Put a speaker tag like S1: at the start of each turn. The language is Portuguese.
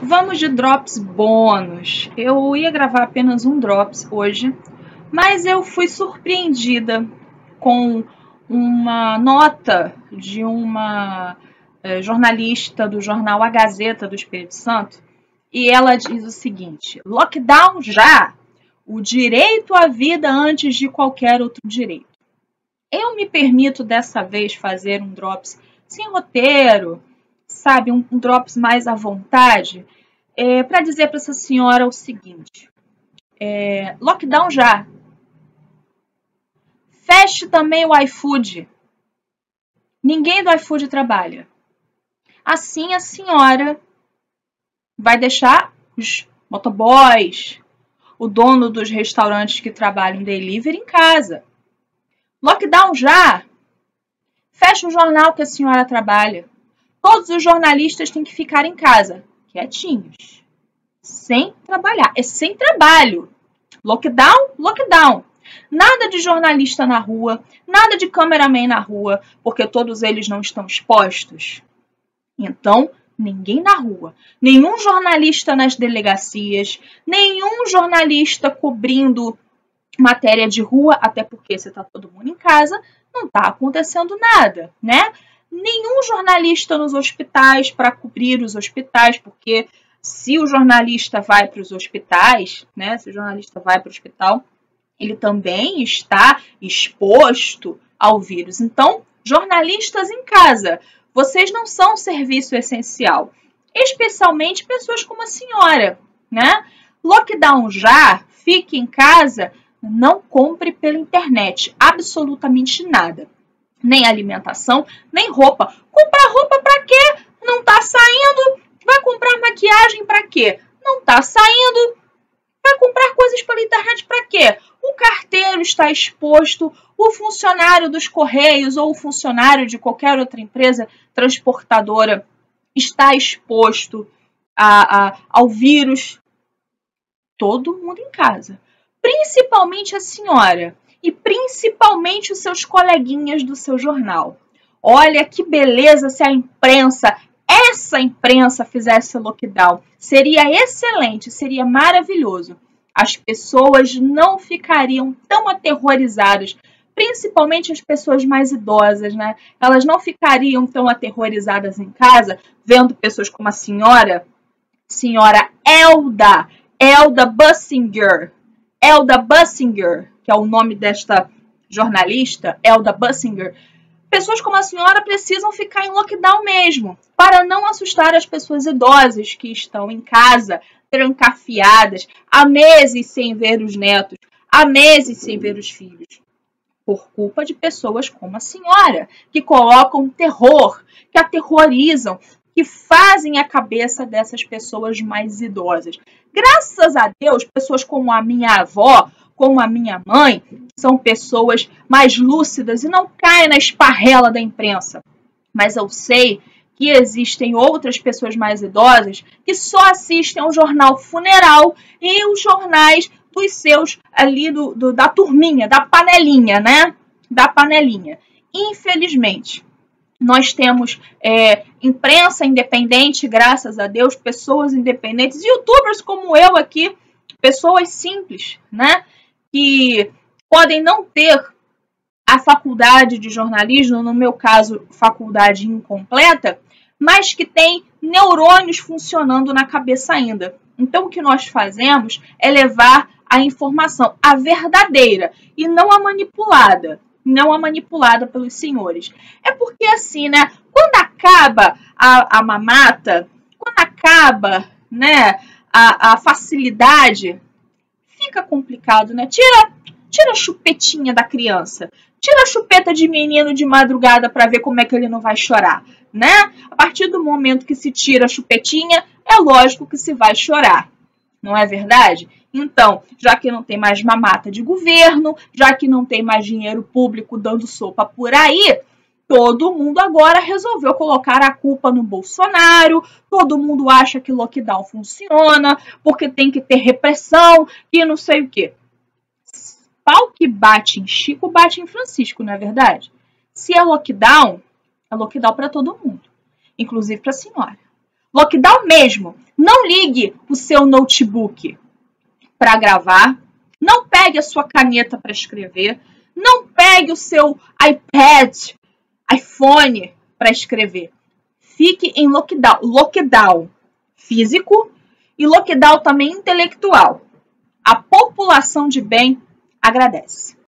S1: Vamos de drops bônus. Eu ia gravar apenas um drops hoje, mas eu fui surpreendida com uma nota de uma jornalista do jornal A Gazeta do Espírito Santo, e ela diz o seguinte: lockdown já! O direito à vida antes de qualquer outro direito. Eu me permito dessa vez fazer um drops sem roteiro, sabe, um drops mais à vontade, para dizer para essa senhora o seguinte: lockdown já. Feche também o iFood. Ninguém do iFood trabalha. Assim a senhora vai deixar os motoboys, o dono dos restaurantes que trabalham delivery em casa. Lockdown já. Fecha o jornal que a senhora trabalha. Todos os jornalistas têm que ficar em casa, quietinhos, sem trabalhar. É sem trabalho. Lockdown, lockdown. Nada de jornalista na rua, nada de cameraman na rua, porque todos eles não estão expostos. Então, ninguém na rua, nenhum jornalista nas delegacias, nenhum jornalista cobrindo matéria de rua, até porque se está todo mundo em casa, não está acontecendo nada, né? Nenhum jornalista nos hospitais para cobrir os hospitais, porque se o jornalista vai para os hospitais, né? Se o jornalista vai para o hospital, ele também está exposto ao vírus. Então, jornalistas em casa, vocês não são serviço essencial, especialmente pessoas como a senhora, né? Lockdown já, fique em casa, não compre pela internet absolutamente nada. Nem alimentação, nem roupa. Comprar roupa para quê? Não tá saindo. Vai comprar maquiagem para quê? Não tá saindo. Vai comprar coisas pela internet para quê? O carteiro está exposto, o funcionário dos Correios ou o funcionário de qualquer outra empresa transportadora está exposto ao vírus. Todo mundo em casa. Principalmente a senhora e principalmente os seus coleguinhas do seu jornal. Olha que beleza se a imprensa, essa imprensa fizesse lockdown. Seria excelente, seria maravilhoso. As pessoas não ficariam tão aterrorizadas, principalmente as pessoas mais idosas, né? Elas não ficariam tão aterrorizadas em casa, vendo pessoas como a senhora Elda Bussinger, que é o nome desta jornalista, Elda Bussinger. Pessoas como a senhora precisam ficar em lockdown mesmo, para não assustar as pessoas idosas que estão em casa, trancafiadas, há meses sem ver os netos, há meses sem ver os filhos. Por culpa de pessoas como a senhora, que colocam terror, que aterrorizam, que fazem a cabeça dessas pessoas mais idosas. Graças a Deus, pessoas como a minha avó, como a minha mãe, são pessoas mais lúcidas e não caem na esparrela da imprensa. Mas eu sei que existem outras pessoas mais idosas que só assistem ao jornal funeral e os jornais dos seus ali da turminha, da panelinha, né? Da panelinha. Infelizmente, nós temos imprensa independente, graças a Deus, pessoas independentes, youtubers como eu aqui, pessoas simples, né? Que podem não ter a faculdade de jornalismo, no meu caso, faculdade incompleta, mas que tem neurônios funcionando na cabeça ainda. Então, o que nós fazemos é levar a informação, a verdadeira, e não a manipulada. Não a manipulada pelos senhores. É porque assim, né? Quando acaba a mamata, quando acaba, né, a facilidade, fica complicado, né? Tira a chupetinha da criança. Tira a chupeta de menino de madrugada para ver como é que ele não vai chorar, né? A partir do momento que se tira a chupetinha, é lógico que se vai chorar. Não é verdade? Então, já que não tem mais mamata de governo, já que não tem mais dinheiro público dando sopa por aí, todo mundo agora resolveu colocar a culpa no Bolsonaro, todo mundo acha que lockdown funciona, porque tem que ter repressão e não sei o quê. Pau que bate em Chico, bate em Francisco, não é verdade? Se é lockdown para todo mundo, inclusive para a senhora. Lockdown mesmo. Não ligue o seu notebook para gravar. Não pegue a sua caneta para escrever. Não pegue o seu iPad, iPhone para escrever. Fique em lockdown. Lockdown físico e lockdown também intelectual. A população de bem agradece.